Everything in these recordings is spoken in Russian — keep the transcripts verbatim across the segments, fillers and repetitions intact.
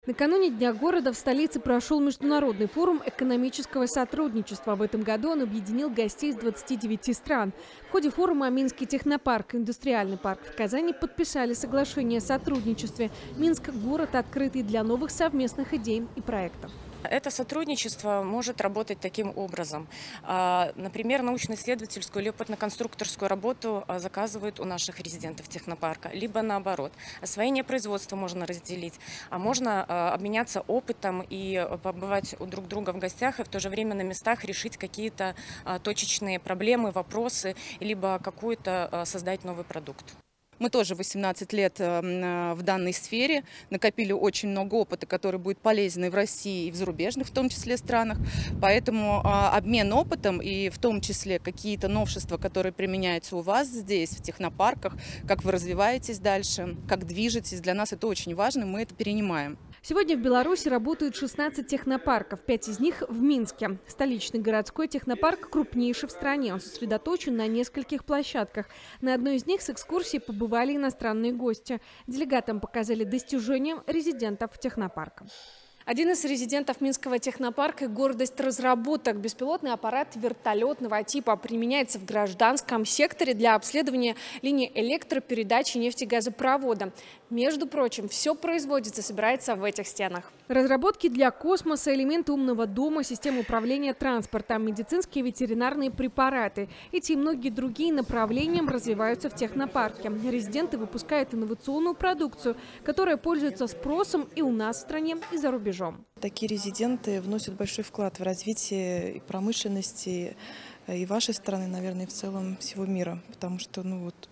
Накануне Дня города в столице прошел международный форум экономического сотрудничества. В этом году он объединил гостей из двадцати девяти стран. В ходе форума Минский технопарк и индустриальный парк в Казани подписали соглашение о сотрудничестве. Минск – город, открытый для новых совместных идей и проектов. Это сотрудничество может работать таким образом. Например, научно-исследовательскую или опытно-конструкторскую работу заказывают у наших резидентов технопарка. Либо наоборот. Освоение производства можно разделить, а можно обменяться опытом и побывать у друг друга в гостях и в то же время на местах решить какие-то точечные проблемы, вопросы, либо какую-то создать новый продукт. Мы тоже восемнадцать лет в данной сфере, накопили очень много опыта, который будет полезен и в России, и в зарубежных, в том числе, странах. Поэтому обмен опытом и в том числе какие-то новшества, которые применяются у вас здесь, в технопарках, как вы развиваетесь дальше, как движетесь, для нас это очень важно, мы это перенимаем. Сегодня в Беларуси работают шестнадцать технопарков, пять из них в Минске. Столичный городской технопарк крупнейший в стране. Он сосредоточен на нескольких площадках. На одной из них с экскурсией побывали иностранные гости. Делегатам показали достижения резидентов технопарка. Один из резидентов Минского технопарка – гордость разработок. Беспилотный аппарат вертолетного типа применяется в гражданском секторе для обследования линии электропередачи нефтегазопровода. Между прочим, все производится, собирается в этих стенах. Разработки для космоса, элементы умного дома, системы управления транспортом, медицинские и ветеринарные препараты. Эти и многие другие направления развиваются в технопарке. Резиденты выпускают инновационную продукцию, которая пользуется спросом и у нас в стране, и за рубежом. Такие резиденты вносят большой вклад в развитие и промышленности и вашей страны, наверное, и в целом всего мира. Потому что, ну вот,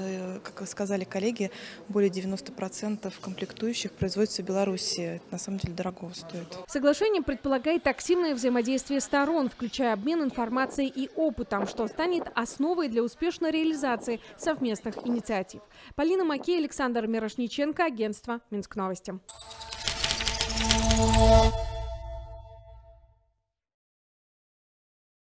как сказали коллеги, более девяноста процентов комплектующих производится в Беларуси. Это на самом деле дорого стоит. Соглашение предполагает активное взаимодействие сторон, включая обмен информацией и опытом, что станет основой для успешной реализации совместных инициатив. Полина Макей, Александр Мирошниченко, агентство Минск Новости.